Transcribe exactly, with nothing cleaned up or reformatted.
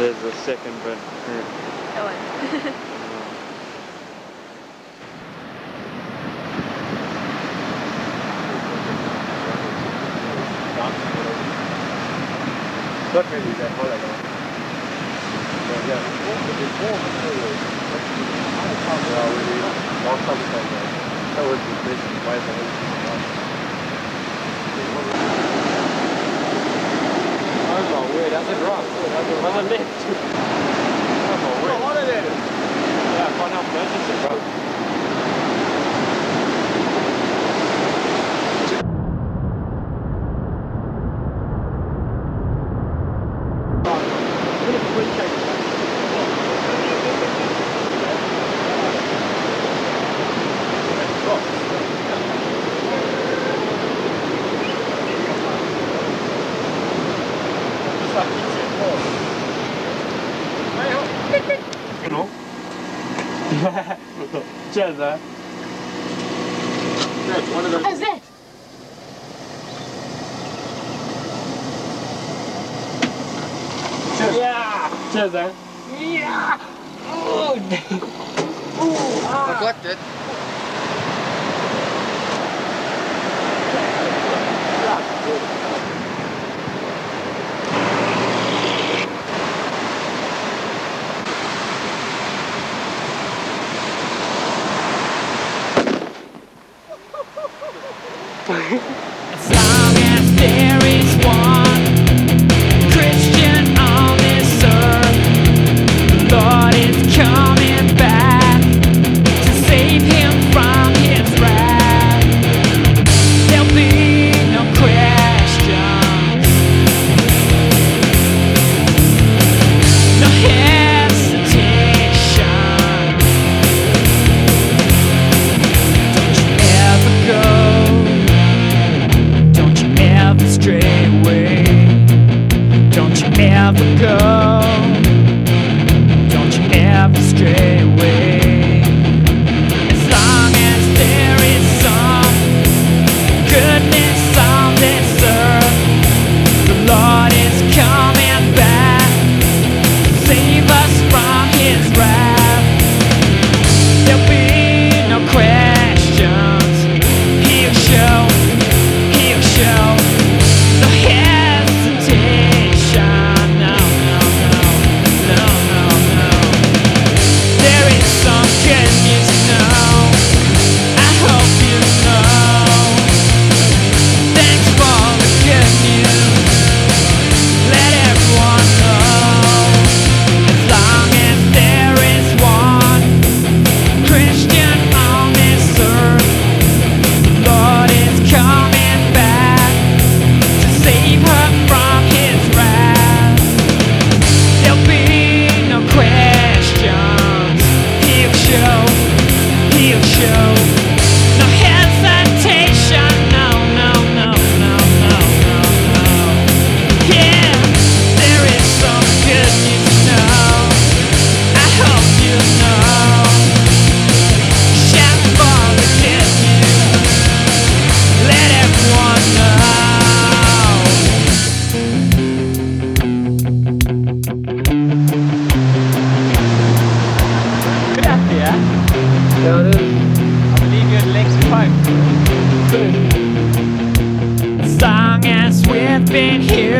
There's the second bit. Yeah. That one. Not really that whole like that. But yeah, it's warm and cold. Yeah, really. Long time ago. That was the reason why the whole thing was. Oh, weird. That's a drop. That's a lift. That's a weird. What is it? Yeah, I can't help noticing, bro. Cheers, man. Cheers, one of those. How's that? Cheers. Yeah. Cheers, man. Yeah. Oh, dang. Ooh, ah. Neglected. As long as there is one Christian on this earth, the Lord is coming back to save him from his wrath. There'll be no questions, no hesitation. Don't you ever go stray away. Don't you ever go. Don't you ever stray away. As long as there is some goodness on this earth, the Lord is coming back to save us from his wrath. There'll be no questions. He'll show, he'll show. No hesitation, no, no, no, no, no, no. There is some good news to know. I hope you know. Thanks for the good news. Let everyone know. As long as there is one Christian on this earth, the Lord is coming back to save her from his wrath. There'll be no questions. He'll show, he'll show. No hesitation, no, no, no, no, no, no, no. Yeah, there is some good news to know. I hope you know. Shout for the good news. Let everyone know. Yeah, it is. I believe you had legs and pipe. As long as we've been here